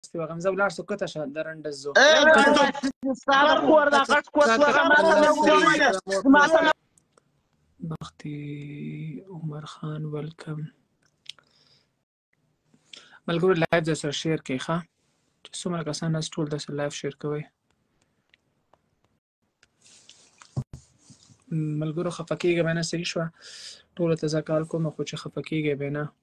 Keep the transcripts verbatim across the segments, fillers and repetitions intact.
ناستې وه غمزه ولاړ سو کته شه درنډه زو بختي عمر خان ویلکم ملګرو لایف در سره شیر کوي ښه چې څومره کسان ناست ټول درسره لایف شیر کوئ ملګرو خفه کېږئ به نه صحیح شوه ټولو ته زه کال کوم خو چې خفه کېږئ به نه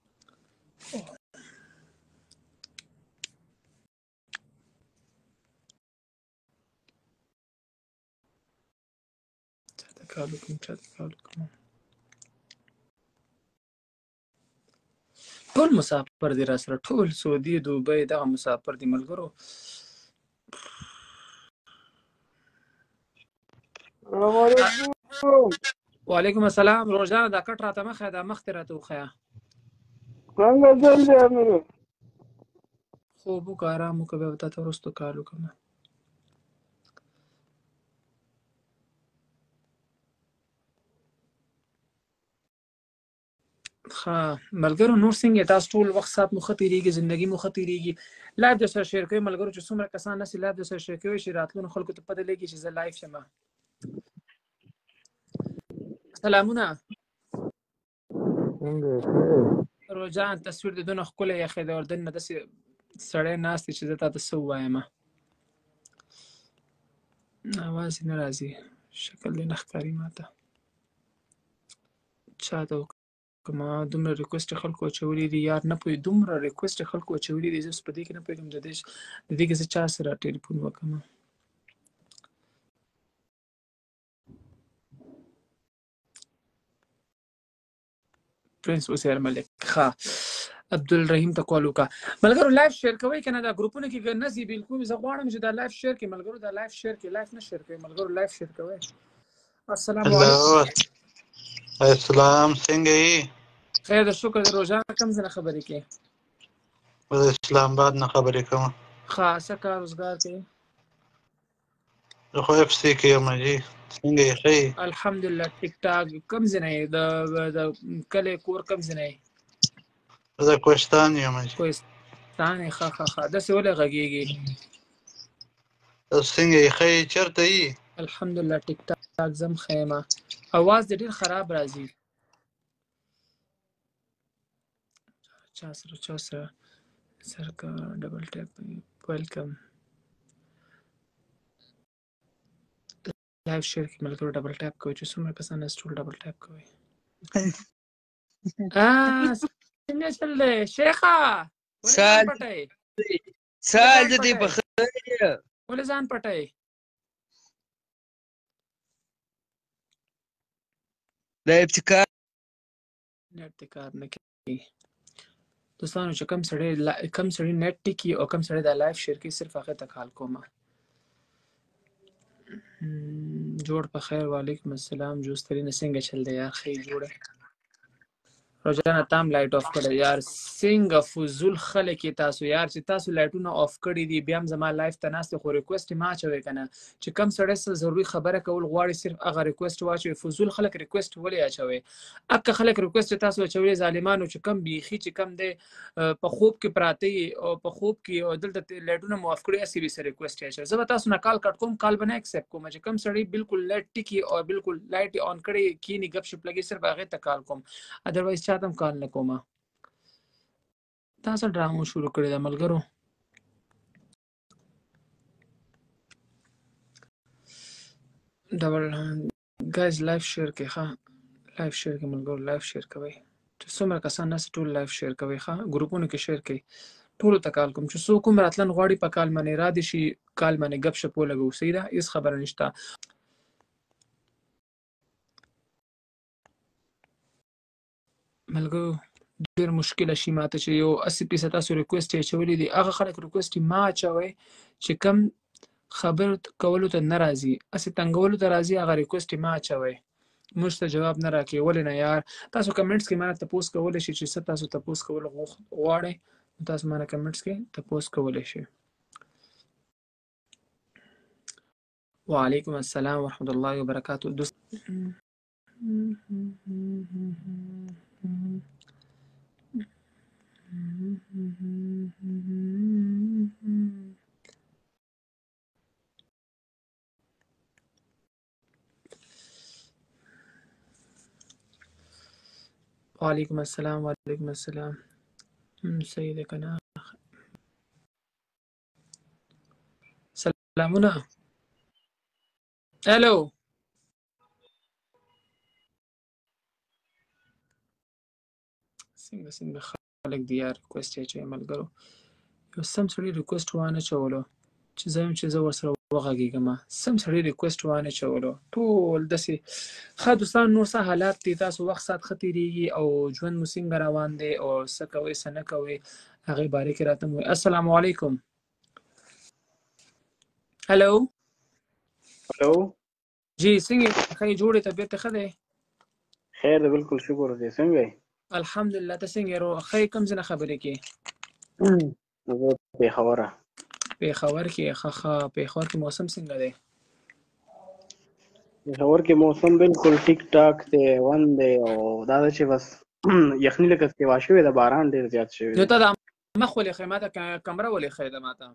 چاته کال وکړم چاته کال وکړم ټول مسافر دي را سره ټول سعودي دوبۍ دغه مسافر دي ملګرو وعلیکم السلام روزانه دا کټ راته مخه دا مخ ته راته وخیا څنګه ځل دی امیر خوب وکړه ارام وکړه بیا به تا ته وروستو کال وکړم ښه ملګرو نور څنګه تاسو ټول وخت سات مو ښه تېرېږي زندګي مو ښه تېرېږي لایف درسره شیر کوئ ملګرو چې څومره کسان نسي لایف درسره شیر کوي چې راتلونو خلکو ته پته لګي چې زه لایف یم سلامونه روزان تصویر د دونه ښکلی یخی د اردن نه داسې سړی ناست دی چې زه تا ته څه ووایم اواز یې نه راځي شکل دی نه ښکاري ما ته چا ته ما دومره ریکوست خلکو اچولي دي یار نه پوهېږم دومره ریکوست خلکو اچولي دي زه اوس په دې کې نه پوهېږم د دې د دې کې زه چا سره ټلیفون وکړم پرنس وسیر ملک ښه عبدالرحیم ته کال وکړه ملګرو لایف شیر کوئ که نه دا ګروپونه کې نه ځي بلکل زه غواړم چې دا لایف شیر کړئ ملګرو دا لایف شیر کړئ لایف نه شیر کوئ ملګرو لایف شیر کوئ السلام علیکم السلام څنګه یې خیر د شکر د روزانه کوم ځای نه خبرې کوې زه اسلام آباد نه خبرې کوم ښه څه کار روزګار کوې زه خو اف سي کې یم جي څنګه یې ښه یې الحمدلله ټیک ټاک کوم ځای نه یې د کلی کور کوم ځای نه یې زه کوهستان یم جي کوهستان یې ښه ښه ښه داسې ولې غږېږې څنګه یې ښه یې چېرته یې الحمدلله ټیک ټاک زه هم ښه یم اواز دې ډېر خراب راځي چا سره چا سره سرکار ډبل ټیپ ویلکم لایف شیر کې ملګرو ډبل ټیپ کوئ چې څومره کسان ناست ټول ډبل ټیپ کوئ څنګه چل دی شیخه سال سال دې په خیر ولې ځان پټئ د ابتکار ابتکار نه کوي دوستانو چې کم سړی کم سړی نیټ ټیکي او کم سړی دا لایف شیر کوي صرف هغه ته کال کومه جوړ په خیر وعلیکم السلام جوسترینه څنګه چل دی یار ښه جوړه روزانه تام لایټ اف کړی یار څنګه فضول خلک تاسو یار چې تاسو لایټونه اف کړی دي بیا هم زما لایف ته ناست خو ریکوست ما اچوي کنه چې کم سړی څه ضروري خبره کول غواړي صرف هغه ریکوست واچوي فضول خلک ریکوست ولې اچوي اکه خلک ریکوست تاسو اچوي ظالمانو چې کم بیخي چې کم دی په خوب کې پراته او په خوب کې او دلته لایټونه مو اف کړی اسی به سره ریکوست اچوي زه به تاسو نه کال کټ کوم کال بنه ایکسپټ کوم چې کم سړی بالکل لایټ ټیکی او بالکل لایټ اون کړی کینی غب شپ لګي صرف هغه ته کال کوم ادروایز چاته کال نه کومه تاسو ډرامو شروع کړی دا ملګرو ډبل ګایز لایف شیر کې ښه لایف شیر کې ملګرو لایف شیر کوئ چې څومره کسان ناست ټول لایف شیر کوئ ښه ګروپونو کې شیر کوئ ټولو ته کال کوم چې څوک هم راتلن غواړي په کال باندې را دي شي کال باندې ګپ شپ ولګو صحیح ده هېڅ خبره نشته ملګرو ډېر مشکله شي ماته چې یو اسی فیصد تاسو ریکوست یې اچولي دي هغه خلک ریکوست یې ما اچوئ چې کم خبر کولو ته نه راځي هسې تنګولو ته راځي هغه ریکوست یې ما اچوئ موږ ته جواب نه راکوي ولې نه یار تاسو کمنټس کې مانه تپوس کولی شئ چې څه تاسو تپوس کول غواړئ تاسو مانه کمنټس کې تپوس کولی شئ وعلیکم السلام ورحمة الله وبرکاته دوست وعلیکم السلام وعلیکم السلام. صحیح ده کنه. سلامونه. هلو. څنګه څنګه خلک دی یار ریکوست یې چې ملګرو یو سم سړي ریکوست وانه چولو چې زه یم چې زه ورسره وغږېږم سم سړي ریکوست وانه چولو ټول داسې ښه دوستان نور څه حالات دي تاسو وخت ساعت ښه تېرېږي او ژوند مو څنګه روان دی او څه کوئ څه نه کوئ هغې باره کې راته مو السلام علیکم. هلو هلو جی څنګه ښه جوړې طبیعت ښه دی؟ خیر دی بالکل شکر دی. څنګه یې؟ الحمدلله. ته څنګه یې؟ ښه کوم ځای نه خبرې کوې؟ زه پېښوره. پېښور کې ښه ښه. پېښور کې موسم څنګه دی؟ پېښور کې موسم بالکل ټیک ټاک دی ون دی او دا ده چې بس یخني لکه سیوا شوې ده باران ډېر زیات شوی نو ته دا مخ ولې ښیې ما ته کمره ولې ښیې ده ما ته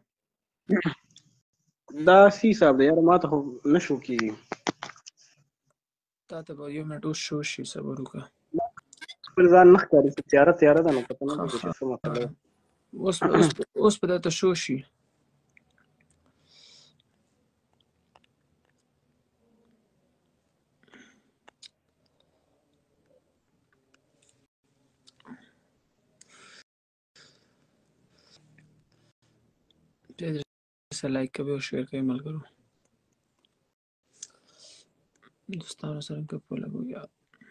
دا سی حساب دی یاره ما ته خو نه شو کېږي تا ته به یو منټ اوس شو شي صبر وکړه خپل ځان نه ښکاري چې تیاره تیاره ده نو پته نه لګي چې څه مسله ده اوس اوس به درته شو شي لایک کوئ او شیر کوئ ملګرو دوستانو سره ګپ ولګو یار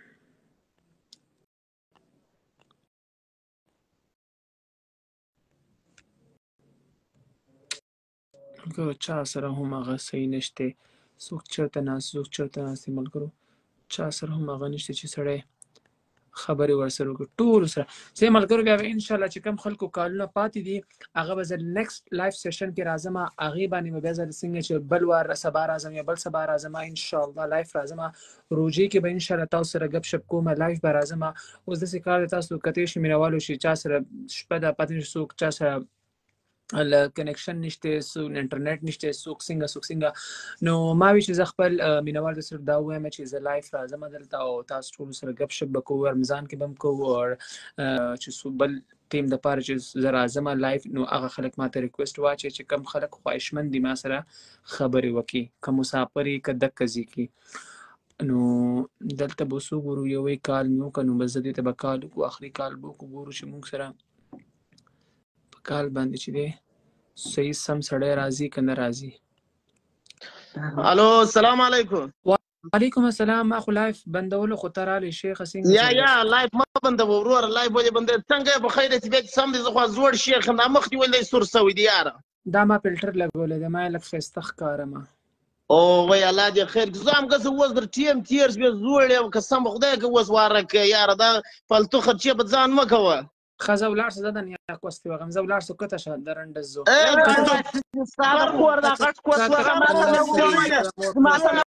ملګرو چا سره هم هغه صحیح نشته څوک چېرته ناست څوک چېرته ناست دي ملګرو چا سره هم هغه نشته چې سړی خبرې ورسره وکړو ټولو سره زه ملګرو بیا به انشاءالله چې کوم خلکو کالونه پاتې دي هغه به زه نیکسټ لایف سیشن کې راځم هغې باندې به بیا زه څنګه چې بل وار سبا راځم یا بل سبا راځم انشاءالله لایف راځم روژې کې به انشاءالله تاسو سره ګپ شپ کوم لایف به راځم اوس داسې کار دی تاسو کتې شي مینهوالو شي چا سره شپه ده پته نشي څوک چا سره کنیکشن نشته سو انټرنیټ نشته څوک څنګه څوک څنګه نو ما وی چې زه خپل مینوال ته صرف دا وایم چې زه لایف راځم دلته او تاسو ټول سره ګپ شپ به کوو رمضان کې به هم کوو او چې څو بل ټیم دپاره چې زه راځم لایف نو هغه خلک ما ته ریکویسټ واچوي چې کم خلک خواهشمند دي ما سره خبرې وکړي که مسافر یې که دقه ځي کې نو دلته به څو ګورو یوې کال مې وکړه نو بس زه دې ته به کال وکړو آخري کال به وکړو ګورو چې موږ سره کال باندې چې دی صحیح سم سړی راځي که نه راځي الو السلام علیکم وعلیکم السلام ما خو لایف بندولو خو ته رالی شیخه څنګه یا یا لایف ما بندوه وروره لایف ولې بندوې څنګه یې په خیر یې طبیعت سم دی زه خو زوړ شیخ یم دا مخ دې ولې سور سوی دی یاره دا ما فلټر لګولی دی ما یې لږ ښایسته ښکارمه او وای الله دې خیر کړي زه هم که څه اوس در ټیم تېر شوې زوړ یم قسم په خدای که اوس واره که یاره دا فالتو خرچې په ځان مه کوه ښه زه ولاړ شه زه د نیاک وستې وغم زه ولاړ شه کته شه د رنډس زو ستا د کور دا غټ کوټ وغه